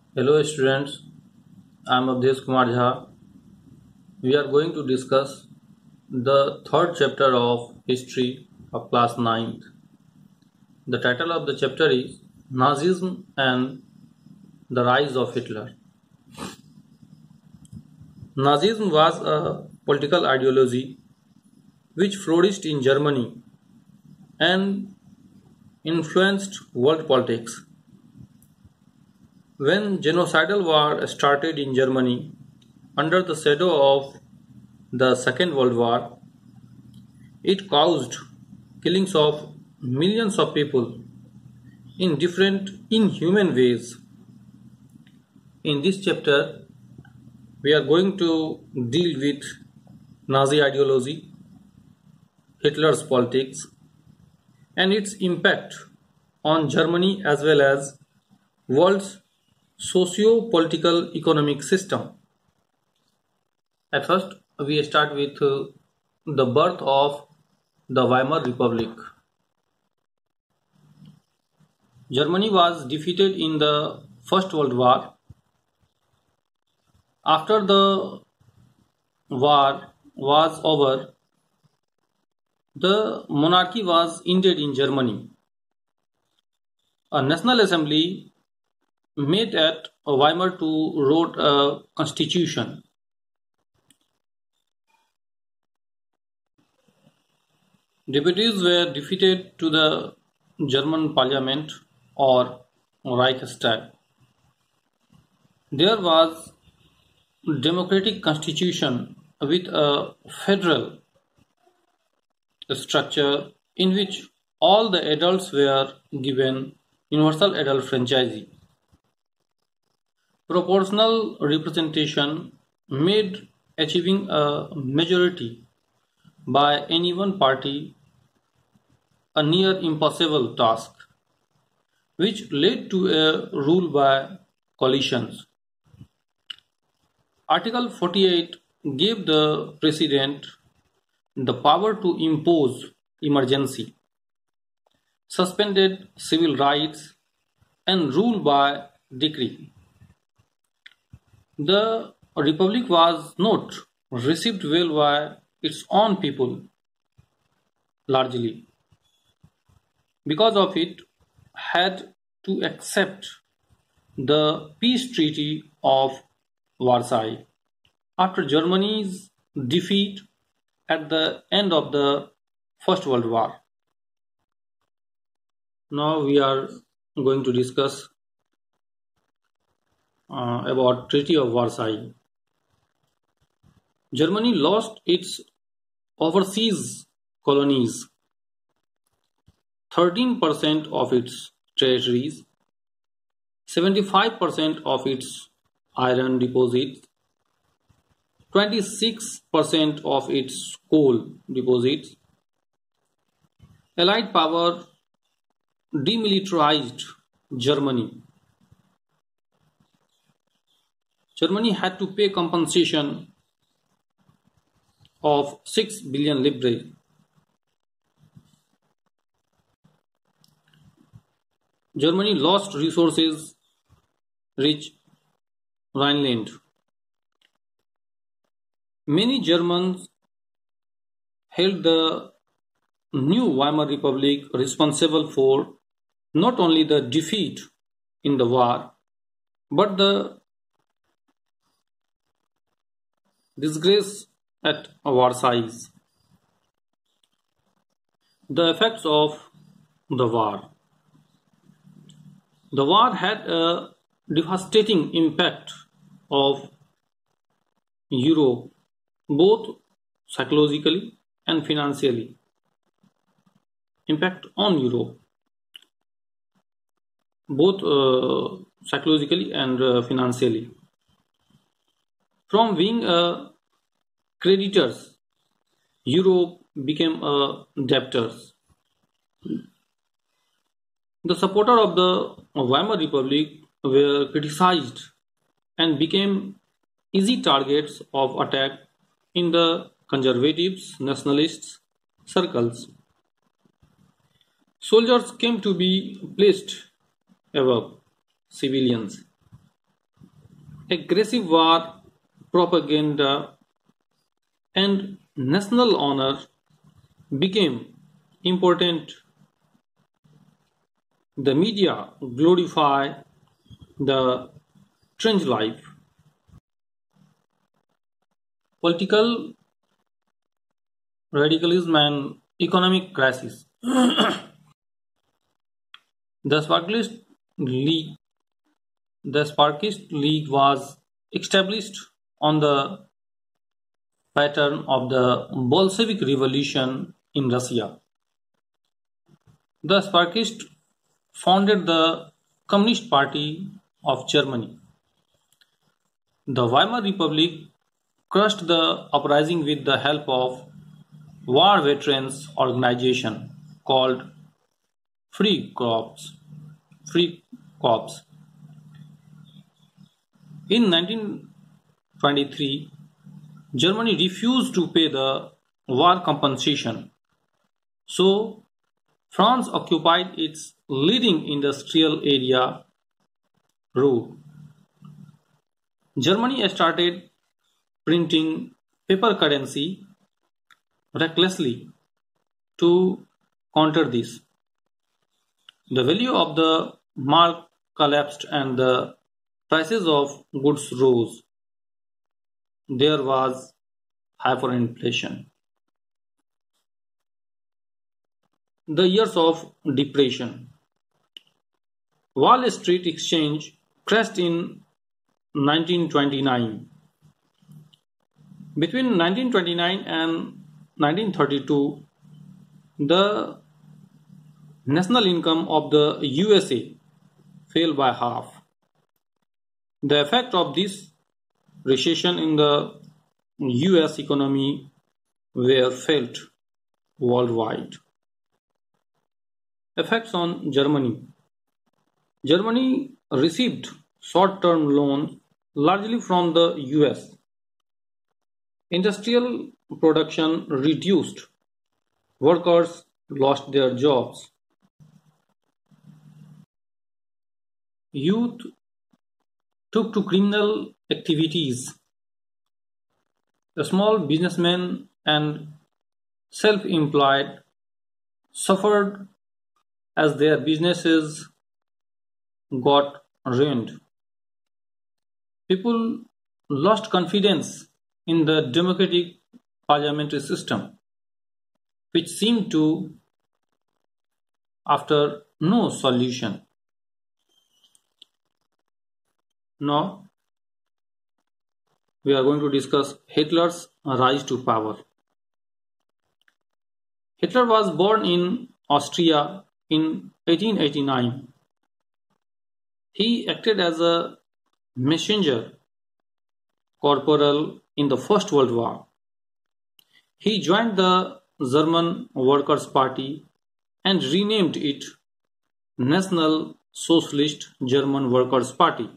Hello students, I am Abdesh Kumar Jha. We are going to discuss the third chapter of history of class 9th. The title of the chapter is Nazism and the Rise of Hitler. Nazism was a political ideology which flourished in Germany and influenced world politics. When genocidal war started in Germany under the shadow of the Second World War, it caused killings of millions of people in different inhuman ways. In this chapter, we are going to deal with Nazi ideology, Hitler's politics, and its impact on Germany as well as world's socio-political economic system. At first, we start with the birth of the Weimar Republic. Germany was defeated in the First World War. After the war was over, the monarchy was ended in Germany. A national assembly met at Weimar to wrote a constitution. Deputies were defeated to the German parliament or Reichstag. There was democratic constitution with a federal structure in which all the adults were given universal adult franchise. Proportional representation made achieving a majority by any one party a near impossible task, which led to a rule by coalitions. Article 48 gave the president the power to impose emergency, suspended civil rights, and rule by decree. The republic was not received well by its own people, largely because of it had to accept the peace treaty of Versailles after Germany's defeat at the end of the First World War. Now we are going to discuss about Treaty of Versailles. Germany lost its overseas colonies, 13% of its territories, 75% of its iron deposits, 26% of its coal deposits. Allied power demilitarized Germany. Germany had to pay compensation of 6 billion livres. Germany lost resources rich Rhineland. Many Germans held the new Weimar Republic responsible for not only the defeat in the war, but the disgrace at Versailles. The effects of the war. The war had a devastating impact of Europe, both psychologically and financially. Impact on Europe, both psychologically and financially. From being creditors, Europe became debtors. The supporters of the Weimar Republic were criticized and became easy targets of attack in the conservatives, nationalists circles. Soldiers came to be placed above civilians. aggressive war propaganda and national honor became important. The media glorify the trench life. Political radicalism and economic crisis. The League, the Sparkist League was established on the pattern of the Bolshevik Revolution in Russia. The Sparkists founded the Communist Party of Germany. The Weimar Republic crushed the uprising with the help of war veterans organization called Free Corps. In 1923, Germany refused to pay the war compensation, so France occupied its leading industrial area, Ruhr. Germany started printing paper currency recklessly to counter this. The value of the mark collapsed and the prices of goods rose. There was hyperinflation. The years of depression. Wall Street Exchange crashed in 1929. Between 1929 and 1932, the national income of the USA fell by half. The effect of this recession in the US economy were felt worldwide. Effects on Germany. Germany received short-term loans largely from the US. Industrial production reduced. Workers lost their jobs. Youth took to criminal activities. The small businessmen and self-employed suffered as their businesses got ruined. People lost confidence in the democratic parliamentary system, which seemed to after no solution. Now, we are going to discuss Hitler's rise to power. Hitler was born in Austria in 1889. He acted as a messenger corporal in the First World War. He joined the German Workers' Party and renamed it National Socialist German Workers' Party.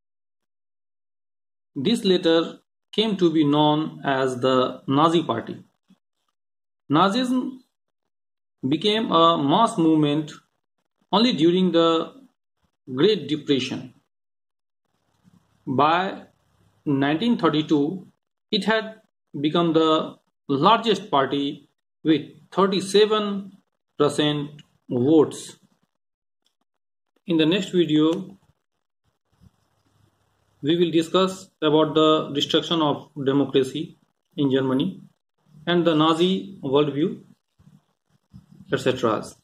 This later came to be known as the Nazi Party. Nazism became a mass movement only during the Great Depression. By 1932, it had become the largest party with 37% votes. In the next video, we will discuss about the destruction of democracy in Germany and the Nazi worldview, etc.